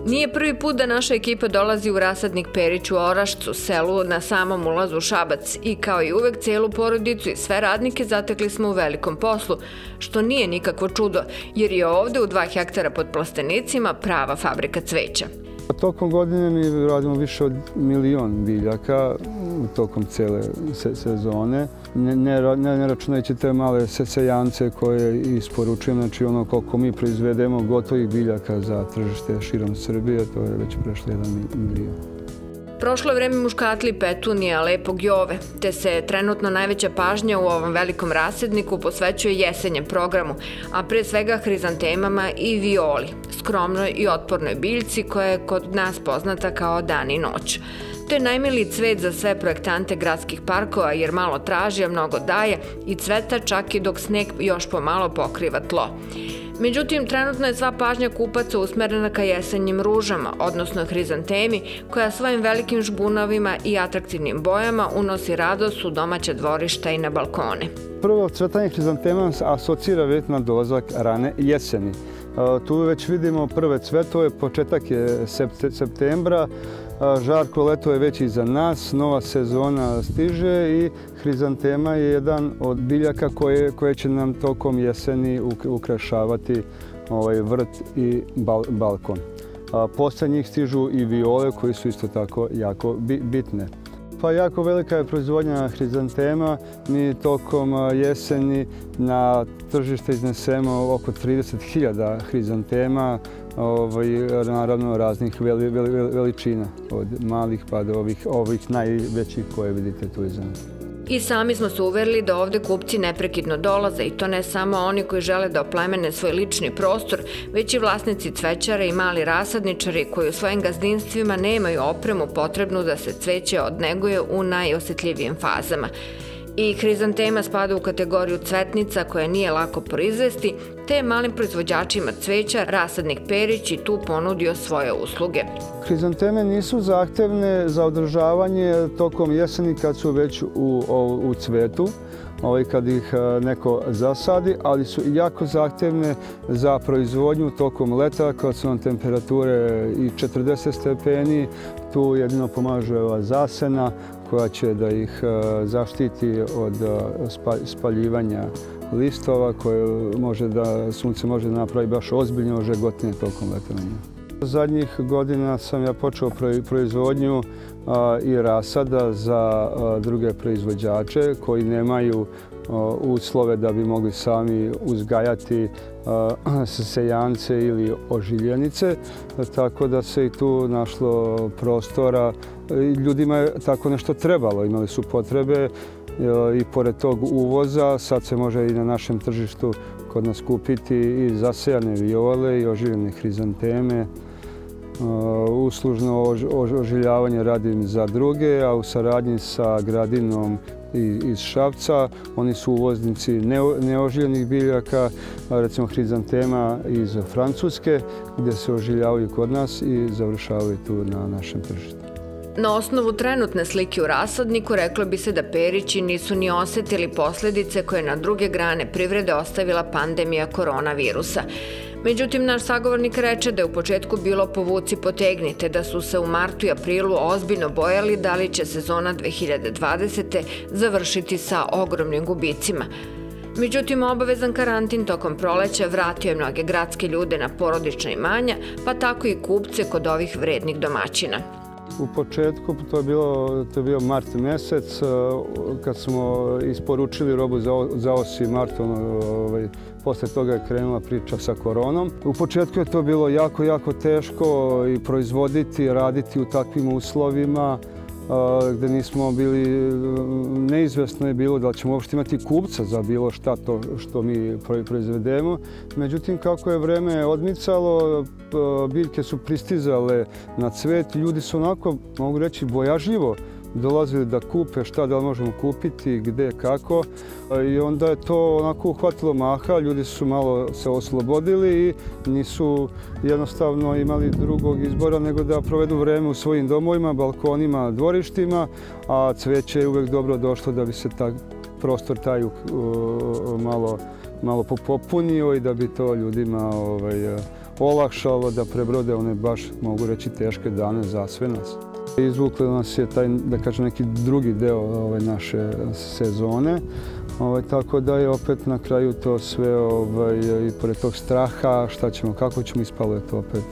Nije prvi put da naša ekipa dolazi u rasadnik Perić u Orašcu, selu na samom ulazu u Šabac, i kao i uvek celu porodicu i sve radnike zatekli smo u velikom poslu, što nije nikakvo čudo, jer je ovde u 2 hektara pod Plastenicima prava fabrika cveća. Tokom godine mi radimo više od 1.000.000 biljaka tokom cele sezone. Ne računajući te male sejance koje isporučujemo, znači ono koliko mi proizvedemo gotovih biljaka za tržište širom Srbije, to je već prešlo 1.000.000. Prošlo je vreme muškatli, petunija, lepog jove, te se trenutno najveća pažnja u ovom velikom rasadniku posvećuje jesenjem programu, a pre svega hrizantemama i violi, skromnoj i otpornoj biljci koja je kod nas poznata kao dan i noć. To je najmiliji cvet za sve projektante gradskih parkova jer malo traži, a mnogo daje i cveta čak i dok sneg još pomalo pokriva tlo. Međutim, trenutno je sva pažnja kupaca usmerena ka jesenjim ružama, odnosno hrizantemi, koja svojim velikim žbunovima i atraktivnim bojama unosi radost u domaća dvorišta i na balkone. Prvo cvetanje hrizantema asocira već na dolazak rane jeseni. Tu već vidimo prve cvetove, početak je septembra, žarko leto je već iza nas, nova sezona stiže i hrizantema je jedan od biljaka koje će nam tokom jeseni ukrašavati vrt i balkon. Posle njih stižu i viole koji su isto tako jako bitne. Pa jako velika je proizvodnja hrizantema. Mi tokom jeseni na tržište iznesemo oko 30.000 hrizantema, naravno raznih veličina, od malih pa do ovih najvećih koje vidite tu iza nas. I sami smo se uverili da ovde kupci neprekidno dolaze i to ne samo oni koji žele da oplemene svoj lični prostor, već i vlasnici cvećara i mali rasadničari koji u svojim gazdinstvima nemaju opremu potrebnu da se cveće odneguje u najosetljivijim fazama. I hrizantema spada u kategoriju cvetnica koje nije lako proizvesti, te malim proizvođačima cveća rasadnik Perić i tu ponudio svoje usluge. Hrizanteme nisu zahtevne za održavanje tokom jeseni kad su već u cvetu, kad ih neko zasadi, ali su jako zahtevne za proizvodnju tokom leta kad su nam temperature i 40 stepeni. Tu jedino pomaže ova zasena koja će da ih zaštiti od spaljivanja listova koje sunce može napraviti baš ozbiljne ožegotine tokom letovanja. Zadnjih godina sam ja počeo proizvodnju i rasada za druge proizvođače koji nemaju uslove da bi mogli sami uzgajati sejance ili ožiljenice, tako da se i tu našlo prostora. Ljudima je tako nešto trebalo, imali su potrebe i pored tog uvoza sad se može i na našem tržištu kod nas kupiti i zasejane viole i ožiljene hrizanteme. Uslužno ožiljavanje radim za druge, a u saradnji sa Gradinom iz Šapca. Oni su uvoznici neožiljenih biljaka, recimo hrizantema iz Francuske, gdje se ožiljavaju kod nas i završavaju tu na našem tržištu. Na osnovu trenutne slike u rasadniku reklo bi se da Perići nisu ni osetili posljedice koje na druge grane privrede ostavila pandemija koronavirusa. Međutim, naš sagovornik reče da je u početku bilo povuci potegnite, da su se u martu i aprilu ozbiljno bojali da li će sezona 2020. završiti sa ogromnim gubicima. Međutim, obavezan karantin tokom proleća vratio je mnoge gradske ljude na porodična imanja, pa tako i kupce kod ovih vrednih domaćina. U početku to je bio mart mesec kad smo isporučili robu za 8. mart. Posle toga je krenula priča sa koronom. U početku je to bilo jako teško i proizvoditi, raditi u takvim uslovima gde nismo bili, neizvesno je bilo da li ćemo uopšte imati kupca za bilo šta to što mi proizvedemo. Međutim, kako je vreme odmicalo, biljke su pristizale na cvet, ljudi su onako, mogu reći, bojažljivo dolazili da kupe šta da li možemo kupiti, gde, kako. I onda je to onako uhvatilo maha, ljudi su malo se oslobodili i nisu jednostavno imali drugog izbora nego da provedu vreme u svojim domovima, balkonima, dvorištima, a cveće je uvek dobro došlo da bi se prostor taj malo malo popunio i da bi to ljudima olakšalo da prebrode one baš, mogu reći, teške dane za sve nas. Izvukli nas je taj, da kažem, neki drugi deo naše sezone, tako da je opet na kraju to sve i pored tog straha, šta ćemo, kako ćemo, ispalo je to opet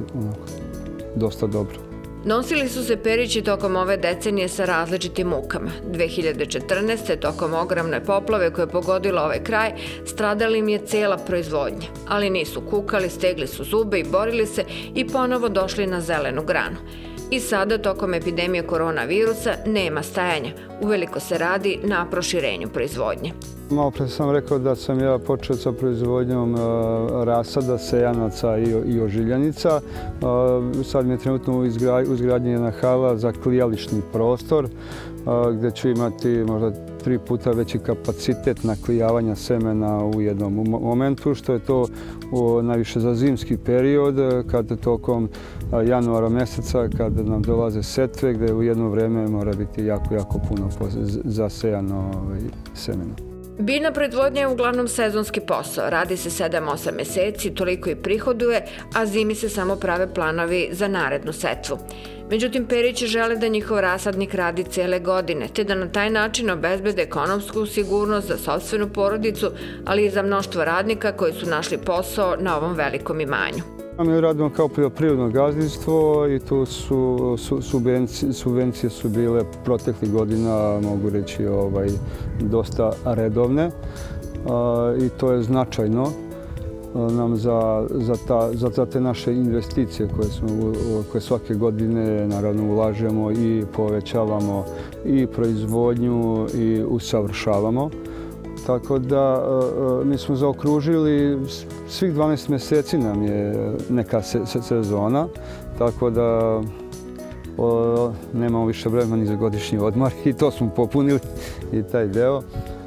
dosta dobro. Nosili su se Perići tokom ove decenije sa različitim mukama. 2014. tokom ogromne poplave koje je pogodila ovaj kraj, stradala im je cela proizvodnja. Ali nisu kukali, stegli su zube i borili se i ponovo došli na zelenu granu. I sada, tokom epidemije koronavirusa, nema stajanja. Uveliko se radi na proširenju proizvodnje. Malo pre sam rekao da sam ja počeo sa proizvodnjom rasada, sejanaca i ožiljanica. Sad mi je trenutno u izgradnji jedna hala za klijališni prostor, gdje ću imati možda 3 puta veći kapacitet naklijavanja semena u jednom momentu, što je to najviše za zimski period, kad tokom januara mjeseca, kada nam dolaze setve, gdje u jedno vrijeme mora biti jako puno zasejano semena. Biljna proizvodnja je uglavnom sezonski posao. Radi se 7-8 mjeseci, toliko i prihoduje, a zimi se samo prave planovi za narednu setvu. Međutim, Perići žele da njihov rasadnik radi cijele godine, te da na taj način obezbede ekonomsku sigurnost za sopstvenu porodicu, ali i za mnoštvo radnika koji su našli posao na ovom velikom imanju. Mi radimo kao poljoprivredno gazdinstvo i tu su subvencije su bile proteklih godina, mogu reći, dosta redovne i to je značajno nam za te naše investicije koje svake godine naravno ulažemo i povećavamo i proizvodnju i usavršavamo. Tako da mi smo zaokružili, svih 12 mjeseci nam je neka sezona, tako da nemamo više vremena ni za godišnji odmor i to smo popunili i taj deo.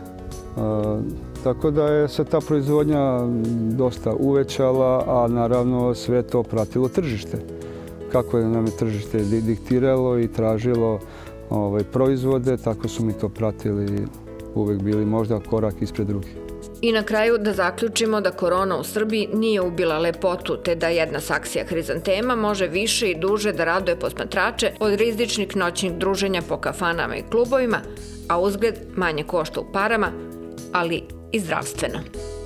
Tako da je se ta proizvodnja dosta uvećala, a naravno sve to pratilo tržište. Kako je nam je tržište diktiralo i tražilo proizvode, tako su mi to pratili, uvek bili možda korak ispred drugih. I na kraju da zaključimo da korona u Srbiji nije ubila lepotu, te da jedna saksija hrizantema može više i duže da raduje posmatrače od rizičnih noćnih druženja po kafanama i klubovima, a uzgled manje košta u parama, ali i zdravstveno.